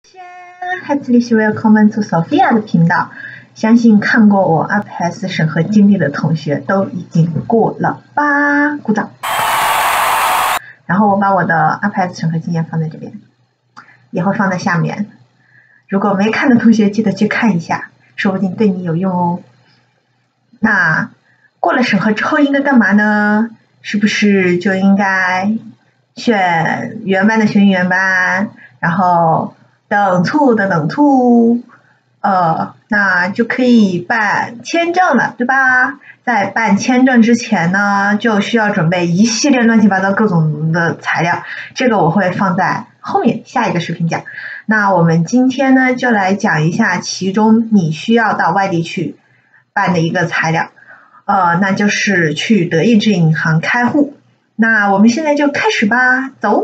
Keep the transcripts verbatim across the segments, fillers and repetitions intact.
Herzlich willkommen to Sophia 的频道。相信看过我 A P S 审核经历的同学都已经过了吧？鼓掌。然后我把我的 A P S 审核经验放在这边，也会放在下面。如果没看的同学记得去看一下，说不定对你有用哦。那过了审核之后应该干嘛呢？是不是就应该选原班的选原班，然后等处的等处，呃，那就可以办签证了，对吧？在办签证之前呢，就需要准备一系列乱七八糟各种的材料，这个我会放在后面下一个视频讲。那我们今天呢，就来讲一下其中你需要到外地去办的一个材料，呃，那就是去德意志银行开户。那我们现在就开始吧，走。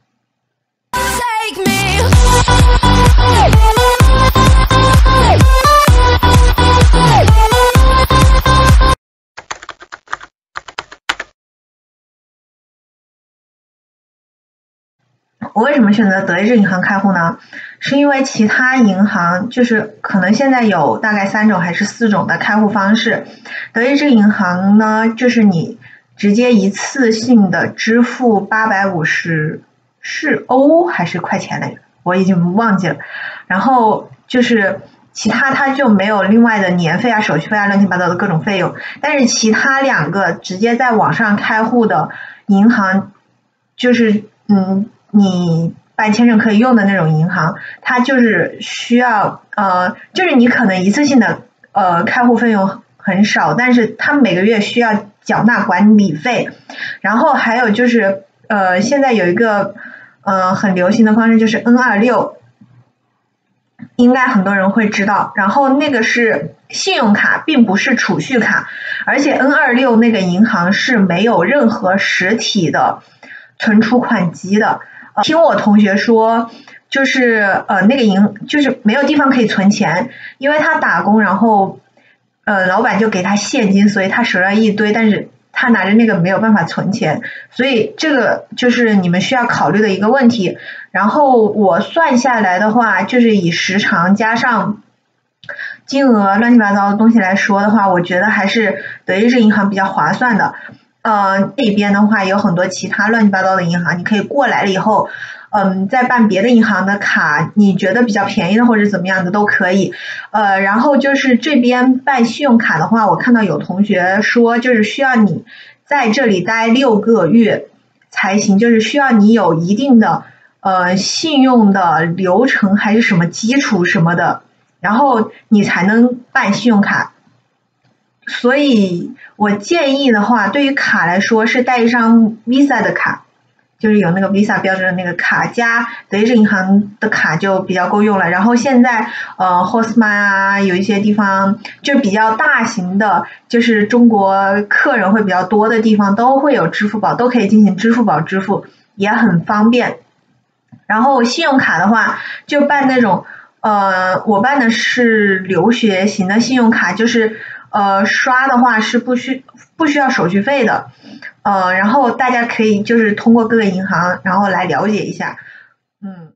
我为什么选择德意志银行开户呢？是因为其他银行就是可能现在有大概三种还是四种的开户方式。德意志银行呢，就是你直接一次性的支付八百五十是欧还是块钱来着，我已经忘记了。然后就是其他它就没有另外的年费啊、手续费啊、乱七八糟的各种费用。但是其他两个直接在网上开户的银行，就是嗯。你办签证可以用的那种银行，它就是需要呃，就是你可能一次性的呃开户费用很少，但是它每个月需要缴纳管理费。然后还有就是呃，现在有一个呃很流行的方式就是 N 二六， 应该很多人会知道。然后那个是信用卡，并不是储蓄卡，而且 N 二六 那个银行是没有任何实体的存储款机的。听我同学说，就是呃那个银就是没有地方可以存钱，因为他打工，然后呃老板就给他现金，所以他手上一堆，但是他拿着那个没有办法存钱，所以这个就是你们需要考虑的一个问题。然后我算下来的话，就是以时长加上金额乱七八糟的东西来说的话，我觉得还是德意志银行比较划算的。呃，这边的话有很多其他乱七八糟的银行，你可以过来了以后，嗯，再办别的银行的卡，你觉得比较便宜的或者怎么样的都可以。呃，然后就是这边办信用卡的话，我看到有同学说，就是需要你在这里待六个月才行，就是需要你有一定的呃信用的流程还是什么基础什么的，然后你才能办信用卡。所以我建议的话，对于卡来说是带一张 Visa 的卡，就是有那个 Visa 标志的那个卡，加德意志银行的卡就比较够用了。然后现在呃 Haussmann 啊，有一些地方就比较大型的，就是中国客人会比较多的地方都会有支付宝，都可以进行支付宝支付，也很方便。然后信用卡的话，就办那种呃，我办的是留学型的信用卡，就是呃，刷的话是不需不需要手续费的，呃，然后大家可以就是通过各个银行，然后来了解一下，嗯。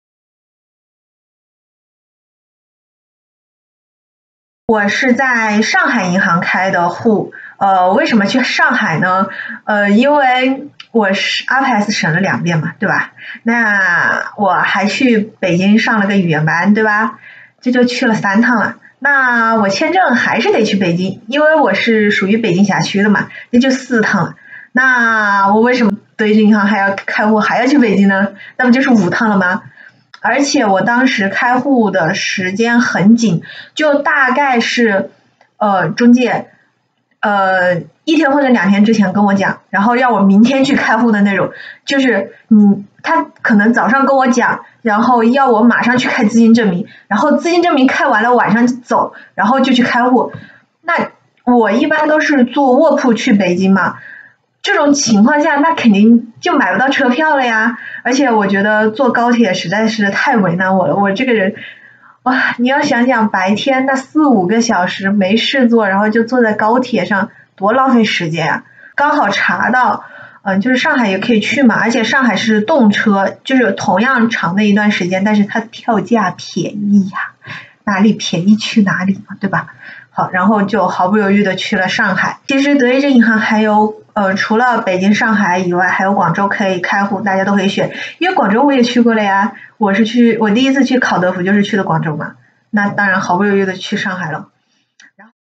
我是在上海银行开的户，呃，为什么去上海呢？呃，因为我是 A P S 审了两遍嘛，对吧？那我还去北京上了个语言班，对吧？这就去了三趟了。那我签证还是得去北京，因为我是属于北京辖区的嘛，那就四趟了。那我为什么德意志银行还要开户还要去北京呢？那不就是五趟了吗？而且我当时开户的时间很紧，就大概是呃中介呃一天或者两天之前跟我讲，然后让我明天去开户的那种，就是你他可能早上跟我讲，然后要我马上去开资金证明，然后资金证明开完了晚上走，然后就去开户。那我一般都是坐卧铺去北京嘛。这种情况下，那肯定就买不到车票了呀。而且我觉得坐高铁实在是太为难我了，我这个人，哇，你要想想白天那四五个小时没事做，然后就坐在高铁上，多浪费时间啊！刚好查到， 嗯，就是上海也可以去嘛，而且上海是动车，就是同样长的一段时间，但是它票价便宜呀、啊，哪里便宜去哪里嘛，对吧？好，然后就毫不犹豫的去了上海。其实德意志银行还有呃，除了北京、上海以外，还有广州可以开户，大家都可以选。因为广州我也去过了呀，我是去我第一次去考德福就是去的广州嘛，那当然毫不犹豫的去上海了。然后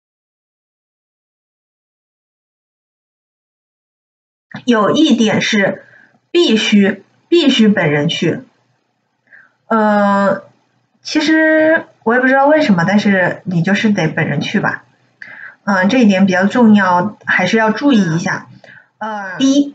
有一点是必须必须本人去，呃，其实我也不知道为什么，但是你就是得本人去吧。嗯、呃，这一点比较重要，还是要注意一下。呃，第一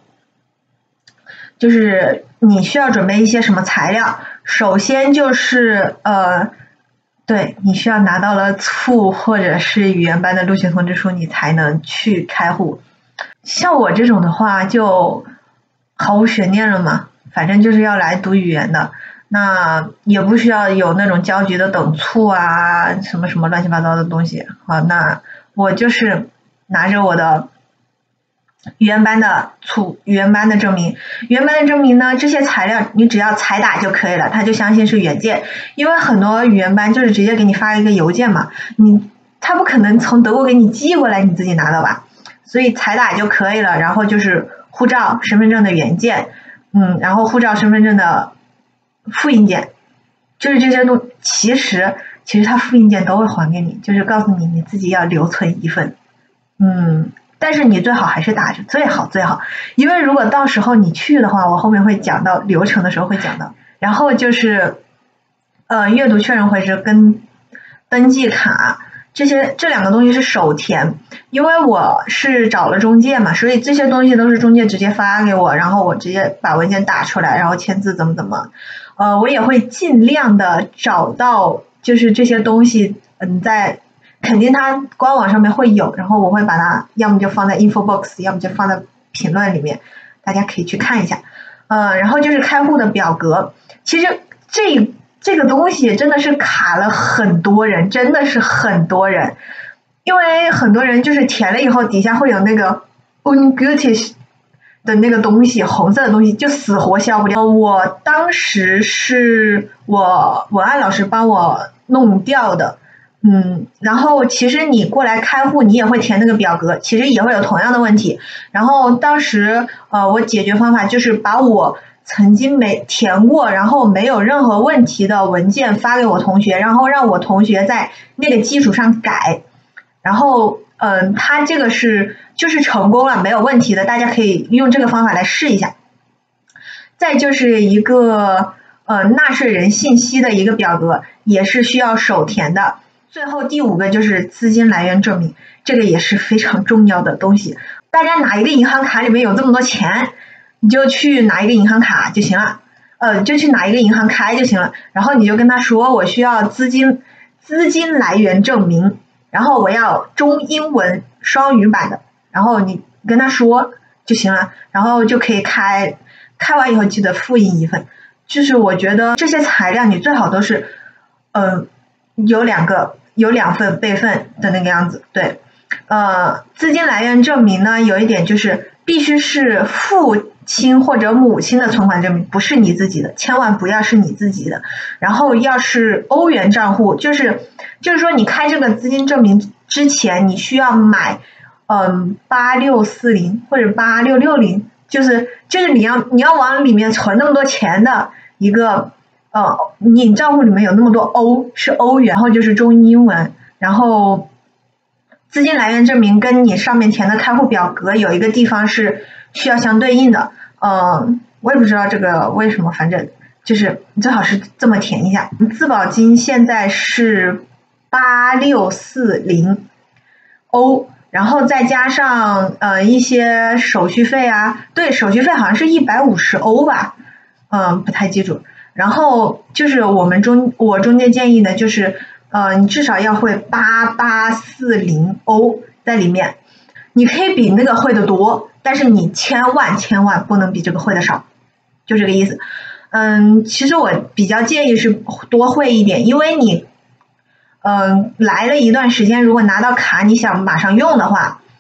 就是你需要准备一些什么材料，首先就是呃，对你需要拿到了处或者是语言班的录取通知书，你才能去开户。像我这种的话，就毫无悬念了嘛，反正就是要来读语言的。那也不需要有那种交局的等处啊，什么什么乱七八糟的东西。好，那我就是拿着我的语言班的处语言班的证明，语言班的证明呢，这些材料你只要采打就可以了，它就相信是原件，因为很多语言班就是直接给你发一个邮件嘛，你他不可能从德国给你寄过来，你自己拿到吧，所以采打就可以了。然后就是护照、身份证的原件，嗯，然后护照、身份证的复印件，就是这些东，其实其实他复印件都会还给你，就是告诉你你自己要留存一份，嗯，但是你最好还是打着，最好最好，因为如果到时候你去的话，我后面会讲到流程的时候会讲到。然后就是呃阅读确认回执跟登记卡。这些这两个东西是手填，因为我是找了中介嘛，所以这些东西都是中介直接发给我，然后我直接把文件打出来，然后签字怎么怎么，呃，我也会尽量的找到，就是这些东西，嗯，在肯定它官网上面会有，然后我会把它要么就放在 info box， 要么就放在评论里面，大家可以去看一下，呃，然后就是开户的表格，其实这。这个东西真的是卡了很多人，真的是很多人，因为很多人就是填了以后底下会有那个 ungültig 的那个东西，红色的东西就死活消不掉。我当时是我文案老师帮我弄掉的，嗯，然后其实你过来开户，你也会填那个表格，其实也会有同样的问题。然后当时呃，我解决方法就是把我曾经没填过，然后没有任何问题的文件发给我同学，然后让我同学在那个基础上改，然后嗯，他这个是就是成功了，没有问题的，大家可以用这个方法来试一下。再就是一个呃纳税人信息的一个表格，也是需要手填的。最后第五个就是资金来源证明，这个也是非常重要的东西。大家哪一个银行卡里面有这么多钱？你就去拿一个银行卡就行了，呃，就去拿一个银行开就行了。然后你就跟他说，我需要资金资金来源证明，然后我要中英文双语版的，然后你跟他说就行了，然后就可以开。开完以后记得复印一份。就是我觉得这些材料你最好都是，呃，有两个有两份备份的那个样子，对。呃，资金来源证明呢，有一点就是必须是父亲或者母亲的存款证明，不是你自己的，千万不要是你自己的。然后要是欧元账户，就是就是说你开这个资金证明之前，你需要买嗯八六四零或者八六六零，就是就是你要你要往里面存那么多钱的一个呃，你账户里面有那么多欧是欧元，然后就是中英文，然后。资金来源证明跟你上面填的开户表格有一个地方是需要相对应的，呃，我也不知道这个为什么，反正就是最好是这么填一下。自保金现在是八六四零欧，然后再加上呃一些手续费啊，对，手续费好像是一百五十欧吧，嗯、呃，不太记住。然后就是我们中我中间建议的就是。呃，你至少要会八八四零欧在里面，你可以比那个会的多，但是你千万千万不能比这个会的少，就这个意思。嗯，其实我比较建议是多会一点，因为你，嗯，来了一段时间，如果拿到卡你想马上用的话，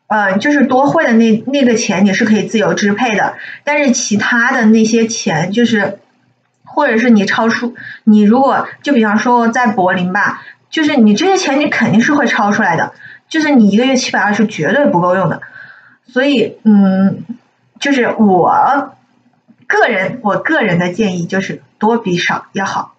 呃，就是多汇的那那个钱你是可以自由支配的，但是其他的那些钱就是，或者是你超出，你如果就比方说在柏林吧，就是你这些钱你肯定是会超出来的，就是你一个月七百二是绝对不够用的，所以嗯，就是我个人我个人的建议就是多比少要好。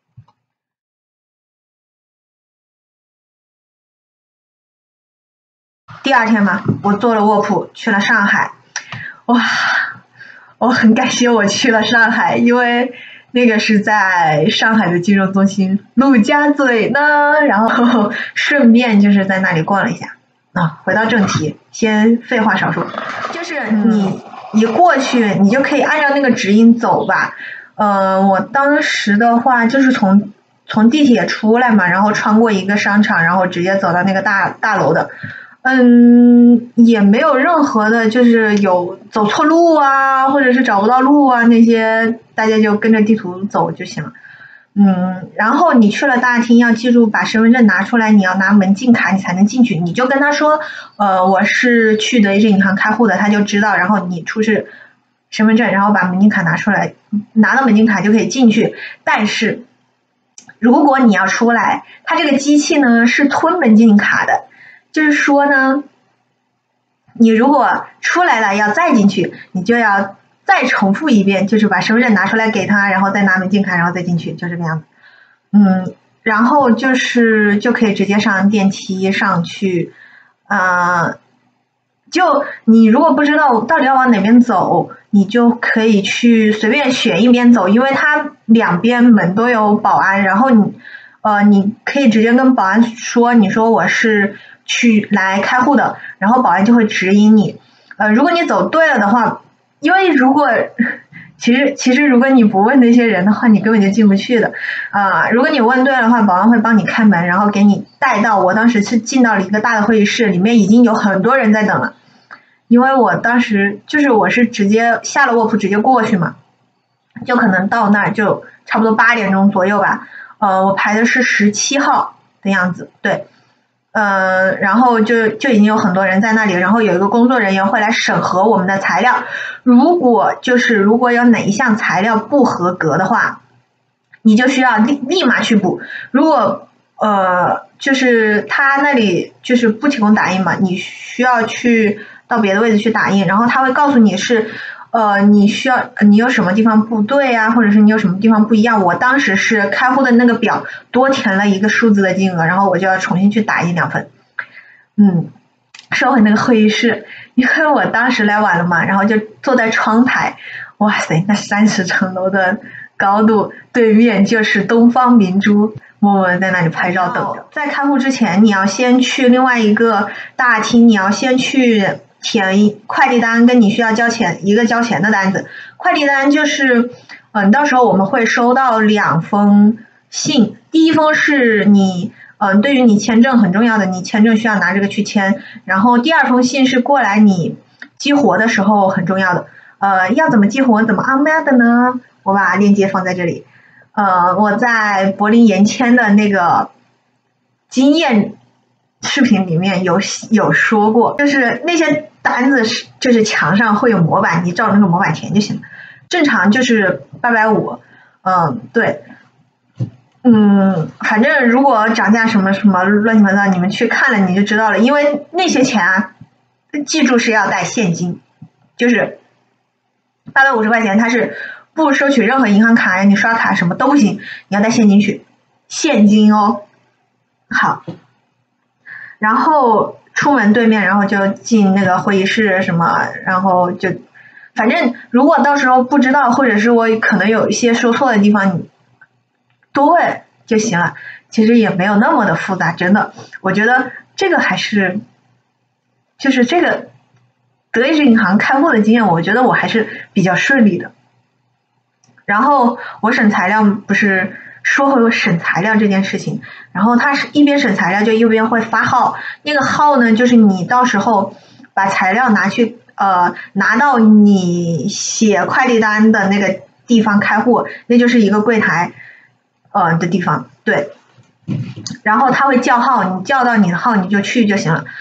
第二天嘛，我坐了卧铺去了上海，哇，我很感谢我去了上海，因为那个是在上海的金融中心陆家嘴呢，然后顺便就是在那里逛了一下。啊，回到正题，先废话少说，就是你一过去，你就可以按照那个指引走吧。呃，我当时的话就是从从地铁出来嘛，然后穿过一个商场，然后直接走到那个大大楼的。嗯，也没有任何的，就是有走错路啊，或者是找不到路啊那些，大家就跟着地图走就行了。嗯，然后你去了大厅，要记住把身份证拿出来，你要拿门禁卡，你才能进去。你就跟他说，呃，我是去德意志银行开户的，他就知道。然后你出示身份证，然后把门禁卡拿出来，拿到门禁卡就可以进去。但是如果你要出来，它这个机器呢是吞门禁卡的。就是说呢，你如果出来了要再进去，你就要再重复一遍，就是把身份证拿出来给他，然后再拿门禁卡，然后再进去，就这个样子。嗯，然后就是就可以直接上电梯上去。呃，就你如果不知道到底要往哪边走，你就可以去随便选一边走，因为它两边门都有保安，然后你呃你可以直接跟保安说，你说我是去来开户的，然后保安就会指引你。呃，如果你走对了的话，因为如果其实其实如果你不问那些人的话，你根本就进不去的。啊、呃，如果你问对了的话，保安会帮你开门，然后给你带到。我当时是进到了一个大的会议室，里面已经有很多人在等了。因为我当时就是我是直接下了卧铺直接过去嘛，就可能到那儿就差不多八点钟左右吧。呃，我排的是十七号的样子，对。呃，然后就就已经有很多人在那里，然后有一个工作人员会来审核我们的材料。如果就是如果有哪一项材料不合格的话，你就需要立立马去补。如果呃就是他那里就是不提供打印嘛，你需要去到别的位置去打印，然后他会告诉你是呃你需要你有什么地方不对啊，或者是你有什么地方不一样。我当时是开户的那个表多填了一个数字的金额，然后我就要重新去打印两份。嗯，说回那个会议室，因为我当时来晚了嘛，然后就坐在窗台，哇塞，那三十层楼的高度，对面就是东方明珠，默默在那里拍照等着。在开户之前，你要先去另外一个大厅，你要先去填快递单，跟你需要交钱一个交钱的单子。快递单就是，嗯，到时候我们会收到两封信，第一封是你。嗯，对于你签证很重要的，你签证需要拿这个去签。然后第二封信是过来你激活的时候很重要的。呃，要怎么激活，怎么安排的呢？我把链接放在这里。呃，我在柏林延签的那个经验视频里面有有说过，就是那些单子是就是墙上会有模板，你照着那个模板填就行了。正常就是八百五，嗯，对。嗯，反正如果涨价什么什么乱七八糟，你们去看了你就知道了。因为那些钱啊，记住是要带现金，就是八百五十块钱，它是不收取任何银行卡呀，你刷卡什么都不行，你要带现金去，现金哦。好，然后出门对面，然后就进那个会议室什么，然后就反正如果到时候不知道，或者是我可能有一些说错的地方，你多问就行了，其实也没有那么的复杂，真的，我觉得这个还是，就是这个德意志银行开户的经验，我觉得我还是比较顺利的。然后我审材料不是说回我审材料这件事情，然后他是一边审材料就一边会发号，那个号呢就是你到时候把材料拿去呃拿到你写快递单的那个地方开户，那就是一个柜台。呃的地方，对，然后他会叫号，你叫到你的号你就去就行了。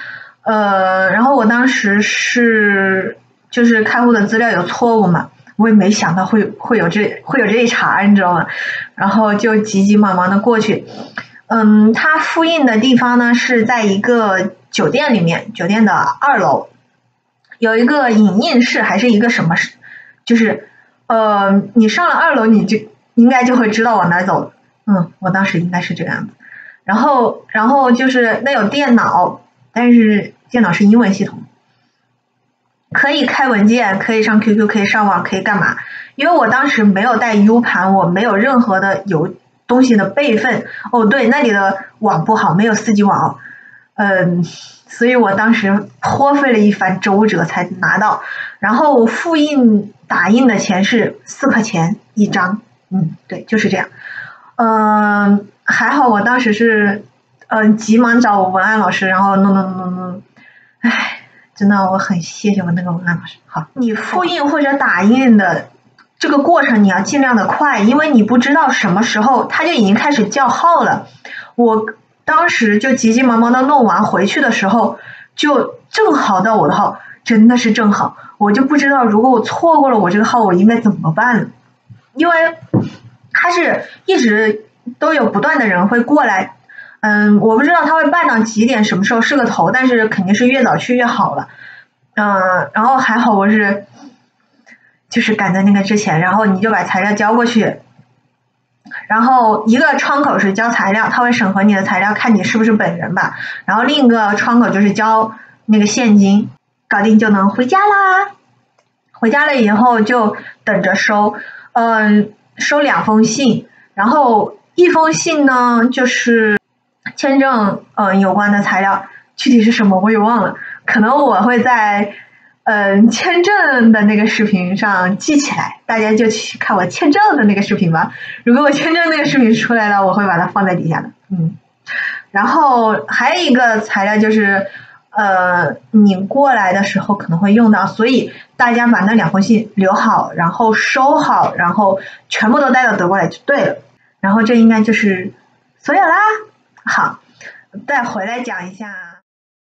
呃，然后我当时是就是开户的资料有错误嘛，我也没想到会会有这会有这一茬，你知道吗？然后就急急忙忙的过去。嗯，他复印的地方呢是在一个酒店里面，酒店的二楼有一个影印室，还是一个什么室，就是呃，你上了二楼你就应该就会知道往哪走。嗯，我当时应该是这个样子。然后然后就是那有电脑，但是电脑是英文系统，可以开文件，可以上 Q Q， 可以上网，可以干嘛？因为我当时没有带 U 盘，我没有任何的有东西的备份。哦，对，那里的网不好，没有四 G 网，嗯，所以我当时颇费了一番周折才拿到。然后复印打印的钱是四块钱一张，嗯，对，就是这样。嗯，还好我当时是嗯急忙找我文案老师，然后弄弄弄弄弄，唉。真的，我很谢谢我那个文案老师。好，你复印或者打印的这个过程，你要尽量的快，因为你不知道什么时候它就已经开始叫号了。我当时就急急忙忙的弄完，回去的时候就正好到我的号，真的是正好。我就不知道如果我错过了我这个号，我应该怎么办？因为它是一直都有不断的人会过来。嗯，我不知道他会办到几点，什么时候是个头，但是肯定是越早去越好了。嗯，然后还好我是就是赶在那个之前，然后你就把材料交过去，然后一个窗口是交材料，他会审核你的材料，看你是不是本人吧，然后另一个窗口就是交那个现金，搞定就能回家啦。回家了以后就等着收，嗯，收两封信，然后一封信呢就是签证嗯有关的材料，具体是什么我也忘了，可能我会在嗯签证的那个视频上记起来，大家就去看我签证的那个视频吧。如果我签证那个视频出来了，我会把它放在底下的。嗯，然后还有一个材料就是呃你过来的时候可能会用到，所以大家把那两封信留好，然后收好，然后全部都带到德国来就对了。然后这应该就是所有啦。好，再回来讲一下，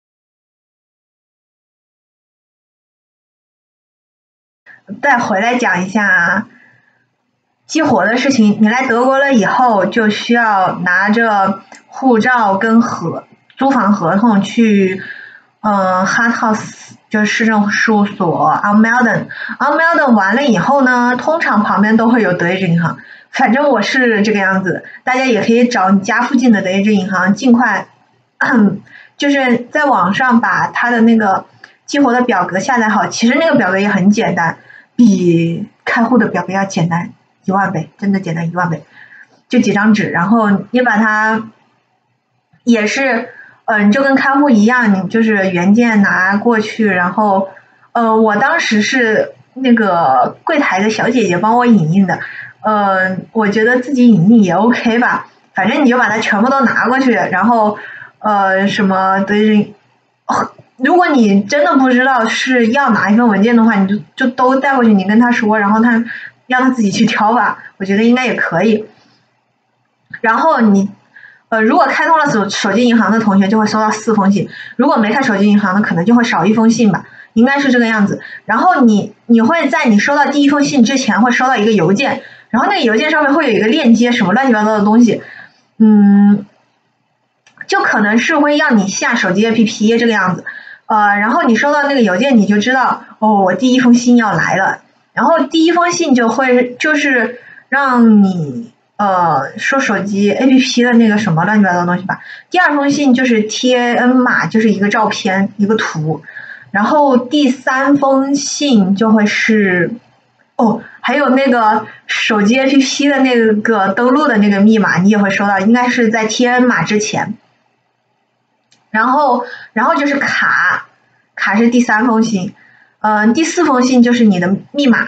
再回来讲一下激活的事情。你来德国了以后，就需要拿着护照跟合租房合同去，嗯 ，Hart House 就是市政事务所 ，Anmelden，Anmelden 完了以后呢，通常旁边都会有德意志银行。反正我是这个样子，大家也可以找你家附近的德意志银行，尽快。就是在网上把他的那个激活的表格下载好，其实那个表格也很简单，比开户的表格要简单一万倍，真的简单一万倍，就几张纸，然后你把它也是，嗯、呃，就跟开户一样，你就是原件拿过去，然后，呃，我当时是那个柜台的小姐姐帮我影印的，呃，我觉得自己影印也 OK 吧，反正你就把它全部都拿过去，然后。呃，什么德意志？如果你真的不知道是要哪一份文件的话，你就就都带过去，你跟他说，然后他让他自己去挑吧，我觉得应该也可以。然后你，呃，如果开通了手手机银行的同学就会收到四封信，如果没开手机银行的可能就会少一封信吧，应该是这个样子。然后你你会在你收到第一封信之前会收到一个邮件，然后那个邮件上面会有一个链接，什么乱七八糟的东西，嗯。就可能是会让你下手机 A P P 这个样子，呃，然后你收到那个邮件，你就知道哦，我第一封信要来了。然后第一封信就会就是让你呃说手机 A P P 的那个什么乱七八糟的东西吧。第二封信就是贴 N 码，就是一个照片一个图。然后第三封信就会是哦，还有那个手机 A P P 的那个登录的那个密码，你也会收到，应该是在贴 N 码之前。然后，然后就是卡，卡是第三封信，嗯、呃，第四封信就是你的密码。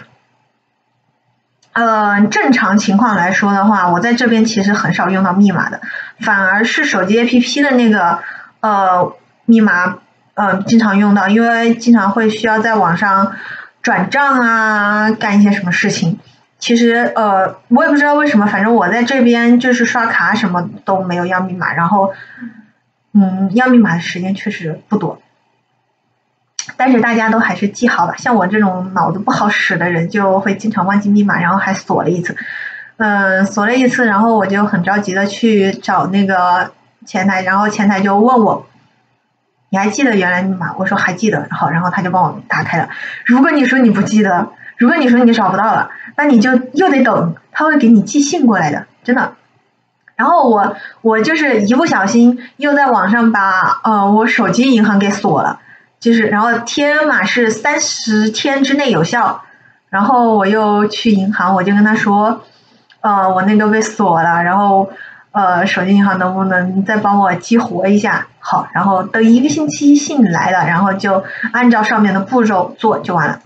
呃，正常情况来说的话，我在这边其实很少用到密码的，反而是手机 A P P 的那个呃密码，呃，经常用到，因为经常会需要在网上转账啊，干一些什么事情。其实呃，我也不知道为什么，反正我在这边就是刷卡什么都没有要密码，然后。嗯，要密码的时间确实不多。 但是大家都还是记好了，像我这种脑子不好使的人，就会经常忘记密码，然后还锁了一次。嗯，锁了一次，然后我就很着急的去找那个前台，然后前台就问我，你还记得原来密码？我说还记得，好，然后他就帮我打开了。如果你说你不记得，如果你说你找不到了，那你就又得等，他会给你寄信过来的，真的。然后我我就是一不小心又在网上把呃我手机银行给锁了，就是然后贴码是三十天之内有效，然后我又去银行，我就跟他说，呃我那个被锁了，然后呃手机银行能不能再帮我激活一下？好，然后等一个星期信来了，然后就按照上面的步骤做就完了。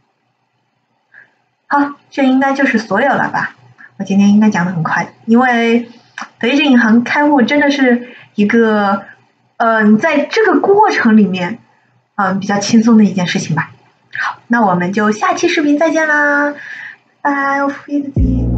好，这应该就是所有了吧？我今天应该讲的很快，因为德意志银行开户真的是一个，嗯、呃，在这个过程里面，嗯、呃，比较轻松的一件事情吧。好，那我们就下期视频再见啦，拜拜，auf Wiedersehen。